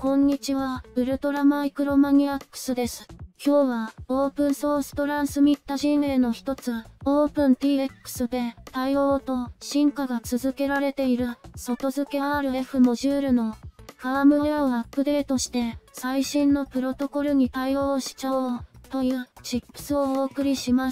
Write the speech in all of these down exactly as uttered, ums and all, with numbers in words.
こんにちは、ウルトラマイクロマニアックスです。今日は、オープンソーストランスミッタ陣営の一つ、オープン ティーエックス で、対応と進化が続けられている、外付け アールエフ モジュールの、ファームウェアをアップデートして、最新のプロトコルに対応しちゃおう、というチップスをお送りします。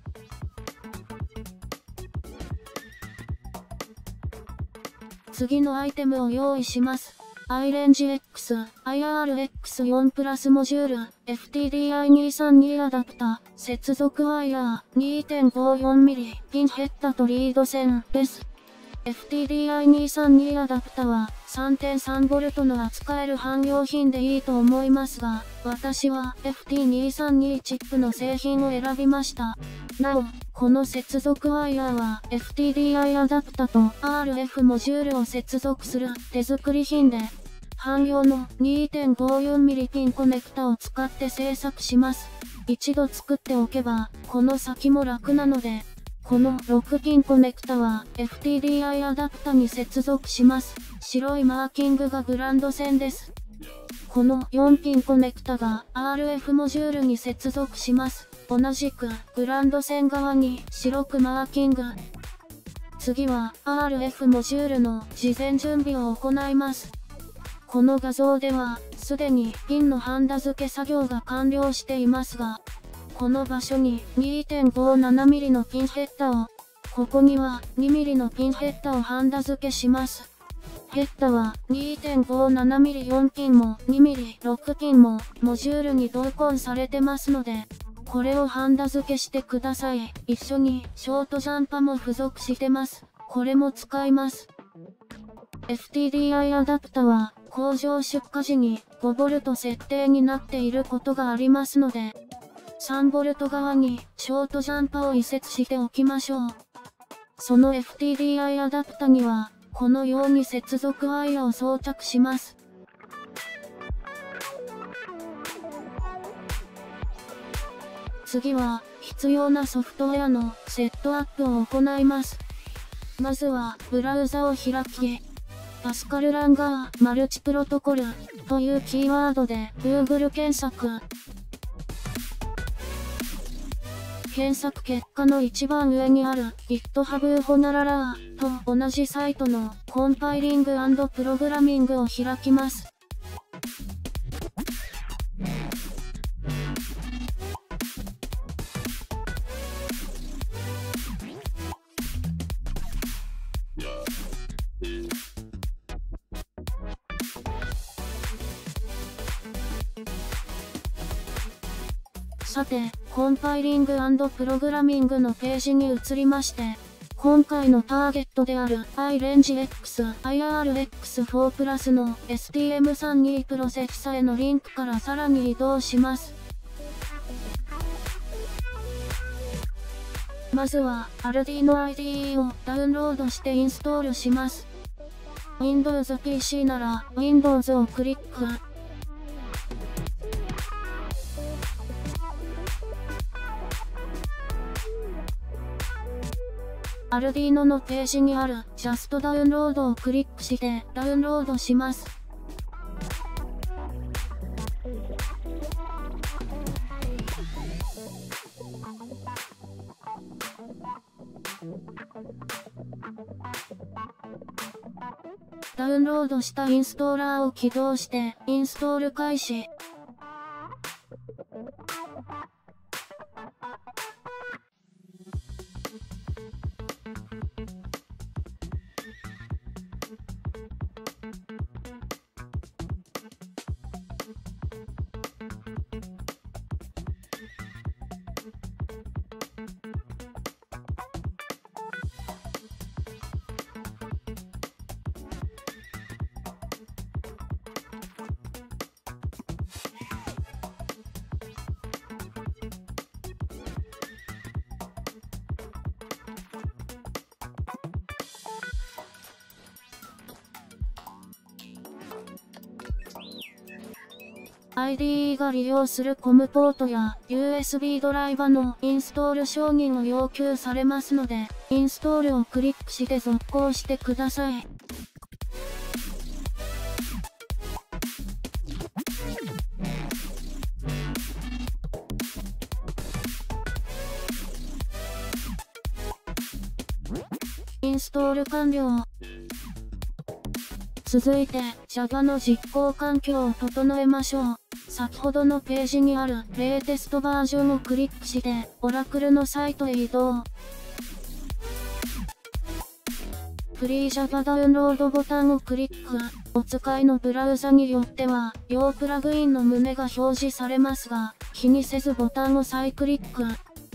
次のアイテムを用意します。アイレンジ X、アイアールエックスフォー プラスモジュール、エフティーディーアイにひゃくさんじゅうに アダプタ、接続ワイヤー にてんごよんミリ、ピンヘッダとリード線です。エフティーディーアイにひゃくさんじゅうに アダプタは さんてんさんボルト の扱える汎用品でいいと思いますが、私は エフティーにひゃくさんじゅうに チップの製品を選びました。なお、この接続ワイヤーは エフティーディーアイ アダプタと アールエフ モジュールを接続する手作り品で、汎用の にてんごよんミリ ピンコネクタを使って製作します。一度作っておけば、この先も楽なので、このろくピンコネクタは エフティーディーアイ アダプタに接続します。白いマーキングがグランド線です。このよんピンコネクタが アールエフ モジュールに接続します。同じくグランド線側に白くマーキング。次は アールエフ モジュールの事前準備を行います。この画像ではすでにピンのハンダ付け作業が完了していますが、この場所に にてんごななミリ のピンヘッダを、ここにはにミリのピンヘッダをハンダ付けします。ヘッダは にてんごななミリよんピンもにミリろくピンもモジュールに同梱されてますので、これをハンダ付けしてください。一緒にショートジャンパも付属してます。これも使います。エフティーディーアイ アダプタは工場出荷時にごボルト設定になっていることがありますので、さんボルト側にショートジャンパを移設しておきましょう。その エフティーディーアイ アダプタには、このように接続ワイヤを装着します。次は、必要なソフトウェアのセットアップを行います。まずは、ブラウザを開き、パスカルランガーマルチプロトコルというキーワードで Google 検索。検索結果の一番上にある GitHub ホナララーと同じサイトのコンパイリング&プログラミングを開きます。さて、コンパイリング&プログラミングのページに移りまして、今回のターゲットである アイレンジ X、アイアールエックスフォー プラスの エスティーエムさんじゅうに プロセッサへのリンクからさらに移動します。まずは アルディーノ アイディー をダウンロードしてインストールします。Windows ピーシー なら Windows をクリック。アルディーノのページにある Just ダウンロードをクリックしてダウンロードします。ダウンロードしたインストーラーを起動してインストール開始。アイディー が利用するコムポートや ユーエスビー ドライバーのインストール承認を要求されますので、インストールをクリックして続行してください。 インストール完了。続いて Java の実行環境を整えましょう。先ほどのページにあるレイテストバージョンをクリックして Oracle のサイトへ移動。FreeJava ダウンロードボタンをクリック。お使いのブラウザによっては、要プラグインの旨が表示されますが、気にせずボタンを再クリック。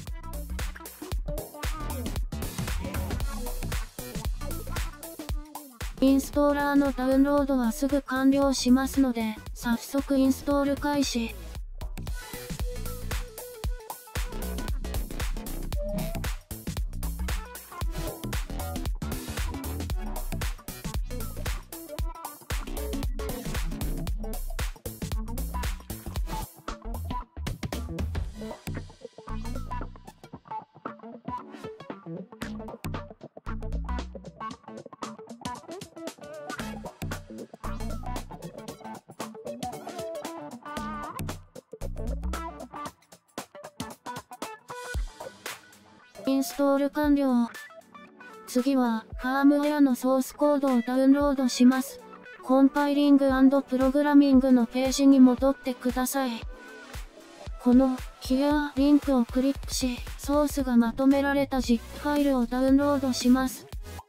インストーラーのダウンロードはすぐ完了しますので、早速インストール開始。インストール完了。次は、ファームウェアのソースコードをダウンロードします。コンパイリング&プログラミングのページに戻ってください。この、Here リンクをクリックし、ソースがまとめられた ジップ ファイルをダウンロードします。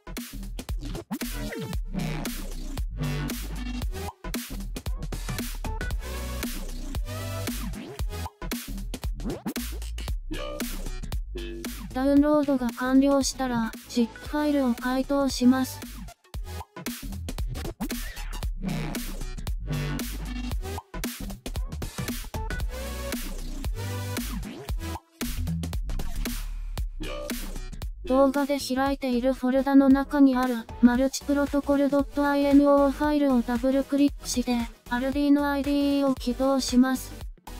ダウンロードが完了したら、ジップ ファイルを解凍します。動画で開いているフォルダの中にある、マルチプロトコル .ino ファイルをダブルクリックして、アルディーノ アイディー を起動します。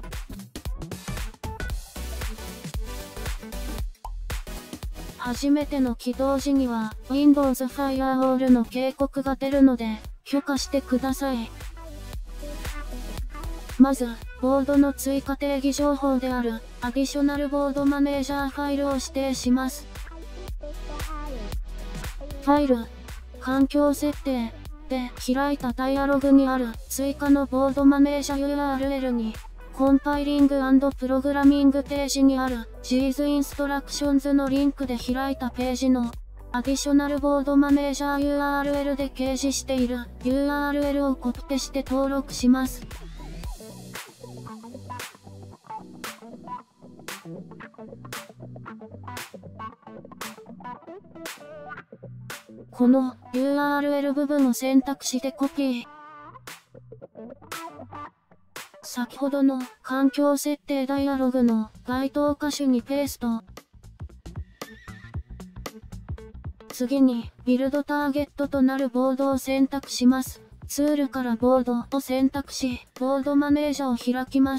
初めての起動時には Windows Firewall の警告が出るので許可してください。まず、ボードの追加定義情報である Additional Board Manager ファイルを指定します。ファイル、環境設定で開いたダイアログにある追加のボードマネージャー ユーアールエル にコンパイリング&プログラミングページにある ジーズ Instructions のリンクで開いたページの Additional Board Manager ユーアールエル で掲示している ユーアールエル をコピペして登録します。この ユーアールエル 部分を選択してコピー。先ほどの環境設定ダイアログの該当箇所にペースト。次にビルドターゲットとなるボードを選択します。ツールからボードを選択し、ボードマネージャーを開きます。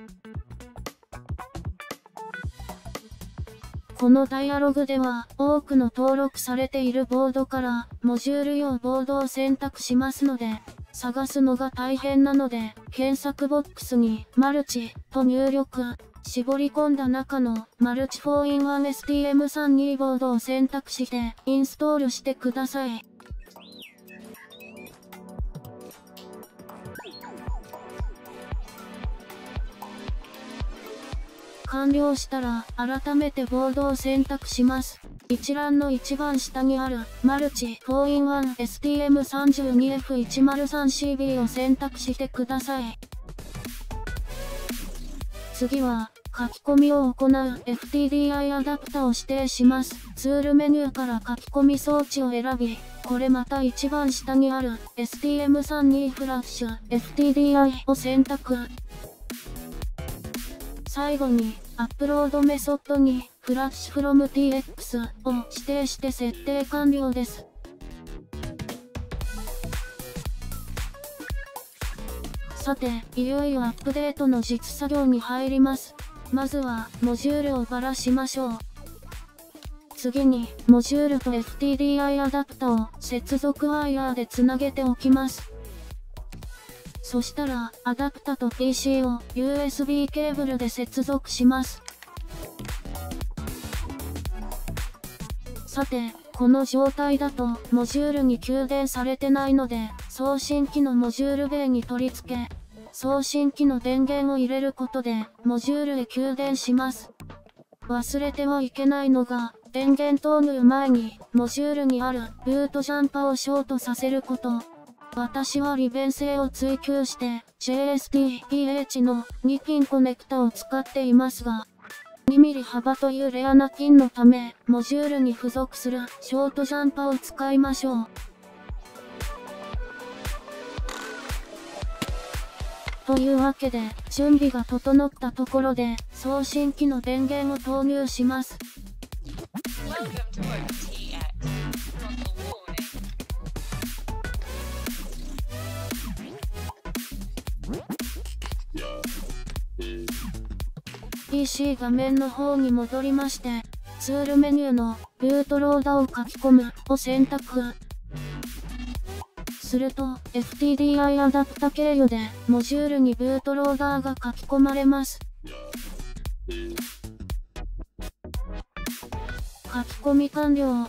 このダイアログでは多くの登録されているボードからモジュール用ボードを選択しますので、探すのが大変なので、検索ボックスにマルチと入力、絞り込んだ中のマルチ フォーインワンエスティーエムさんじゅうに ボードを選択してインストールしてください。完了したら改めてボードを選択します。一覧の一番下にあるマルチ フォーインワンエスティーエムさんじゅうにエフいちまるさんシービー を選択してください。次は書き込みを行う エフティーディーアイ アダプタを指定します。ツールメニューから書き込み装置を選び、これまた一番下にある エスティーエムさんじゅうに フラッシュ エフティーディーアイ を選択。最後に、アップロードメソッドに、フラッシュフロム ティーエックス を指定して設定完了です。さて、いよいよアップデートの実作業に入ります。まずは、モジュールをばらしましょう。次に、モジュールと エフティーディーアイ アダプタを接続ワイヤーでつなげておきます。そしたら、アダプタと ピーシー を ユーエスビー ケーブルで接続します。さて、 この状態だと、モジュールに給電されてないので、送信機のモジュールベイに取り付け、送信機の電源を入れることで、モジュールへ給電します。忘れてはいけないのが、電源投入前に、モジュールにある、ブートジャンパをショートさせること。私は利便性を追求して、ジェイエスティーピーエイチ のにピンコネクタを使っていますが、にミリ幅というレアなピンのため、モジュールに付属するショートジャンパを使いましょう。というわけで、準備が整ったところで、送信機の電源を投入します。ピーシー 画面の方に戻りまして、ツールメニューのブートローダーを書き込むを選択。すると、エフティーディーアイ アダプタ経由で、モジュールにブートローダーが書き込まれます。書き込み完了。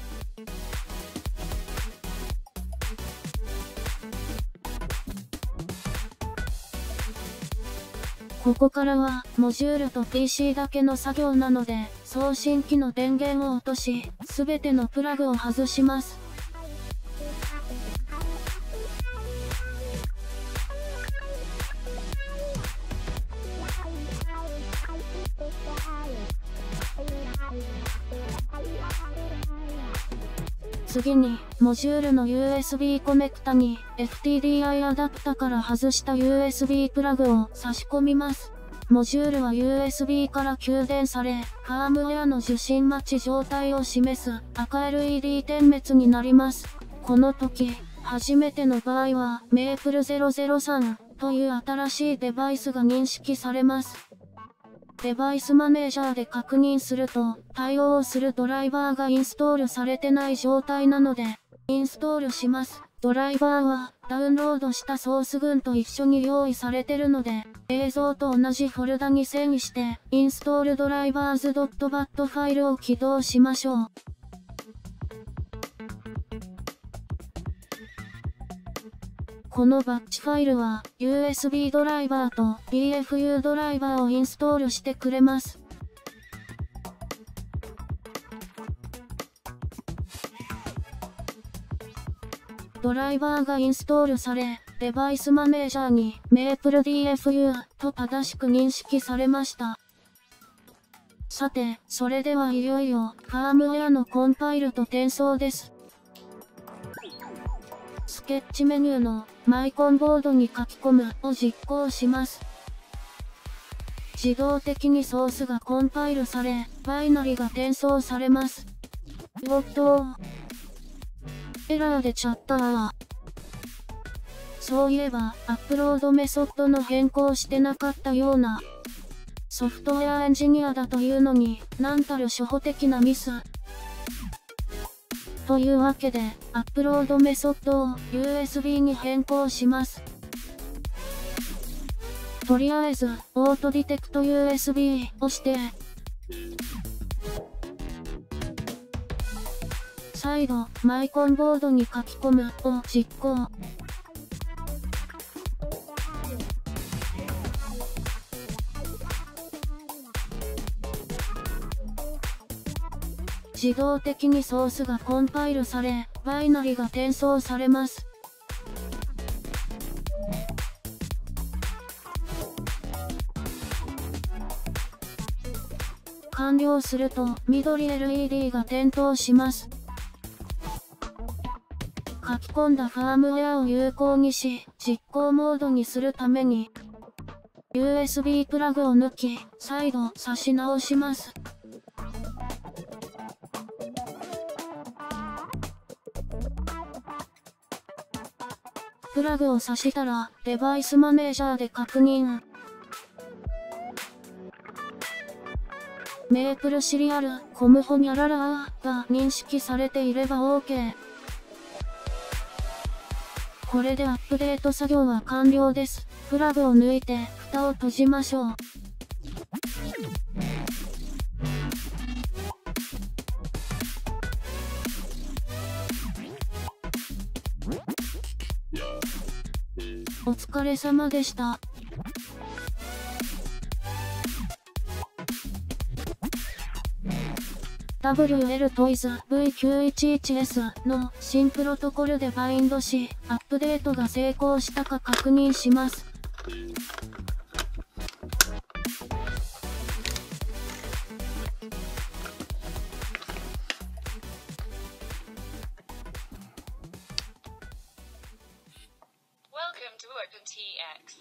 ここからは、モジュールと ピーシー だけの作業なので、送信機の電源を落とし、すべてのプラグを外します。次に、モジュールの ユーエスビー コネクタに エフティーディーアイ アダプタから外した ユーエスビー プラグを差し込みます。モジュールは ユーエスビー から給電され、ファームウェアの受信待ち状態を示す赤 エルイーディー 点滅になります。この時、初めての場合は メープルゼロゼロさん という新しいデバイスが認識されます。デバイスマネージャーで確認すると、対応するドライバーがインストールされてない状態なので、インストールします。ドライバーは、ダウンロードしたソース群と一緒に用意されてるので、映像と同じフォルダに遷移して、インストールドライバーズ .bat ファイルを起動しましょう。このバッチファイルは ユーエスビー ドライバーと ビーエフユー ドライバーをインストールしてくれます。ドライバーがインストールされ、デバイスマネージャーに メープルディーエフユー と正しく認識されました。さて、それではいよいよファームウェアのコンパイルと転送です。スケッチメニューのマイコンボードに書き込むを実行します。自動的にソースがコンパイルされ、バイナリが転送されます。おっと、エラー出ちゃったー。そういえば、アップロードメソッドの変更してなかったような。ソフトウェアエンジニアだというのに、なんたる初歩的なミス。というわけで、アップロードメソッドを ユーエスビー に変更します。とりあえず、オートディテクト ユーエスビー をして、再度、マイコンボードに書き込むを実行。自動的にソースがコンパイルされ、バイナリが転送されます。完了すると、緑 エルイーディー が点灯します。書き込んだファームウェアを有効にし、実行モードにするために、ユーエスビー プラグを抜き、再度差し直します。プラグを挿したら、デバイスマネージャーで確認。メープルシリアル、コムホニャララーが認識されていれば OK。これでアップデート作業は完了です。プラグを抜いて、蓋を閉じましょう。 お疲れ様でした。ダブリューエル トイズ ブイきゅういちいちエス の新プロトコルでバインドし、アップデートが成功したか確認します。 Welcome to OpenTX.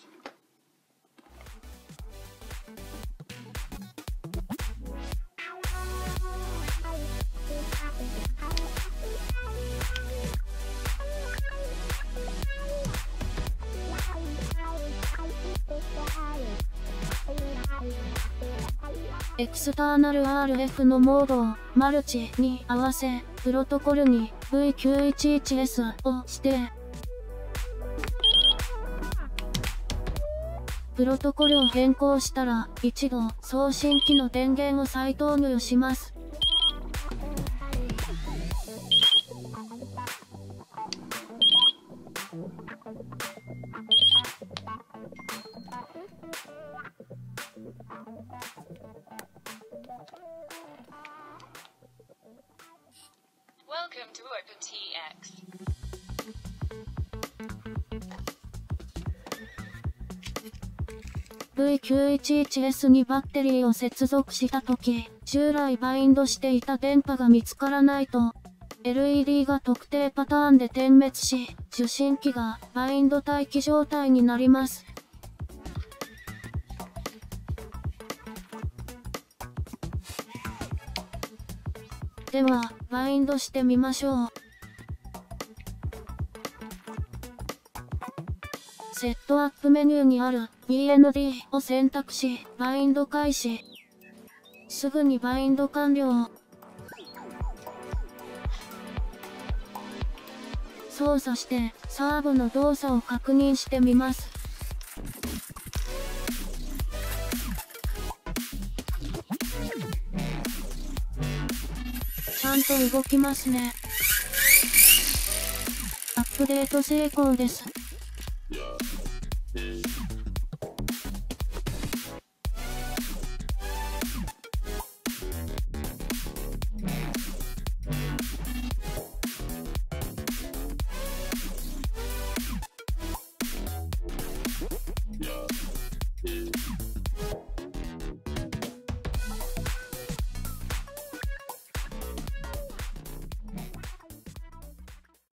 エクスターナル アールエフ のモードをマルチに合わせ、プロトコルに ブイきゅういちいちエス を指定。プロトコルを変更したら、一度送信機の電源を再投入します。 Welcome to OpenTX. ブイきゅういちいちエス にバッテリーを接続したとき、従来バインドしていた電波が見つからないと、エルイーディー が特定パターンで点滅し、受信機がバインド待機状態になります。では、バインドしてみましょう。セットアップメニューにある ビーエヌディー を選択し、バインド開始。すぐにバインド完了。操作してサーブの動作を確認してみます。ちゃんと動きますね。アップデート成功です。